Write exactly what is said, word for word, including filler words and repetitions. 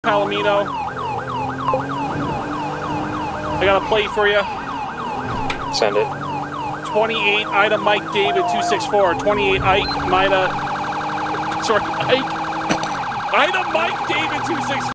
Palomino. I got a plate for you. Send it. twenty-eight Ida Mike David two six four. twenty-eight Ike Mida. Sorry, Ike. Ida Mike David two six four.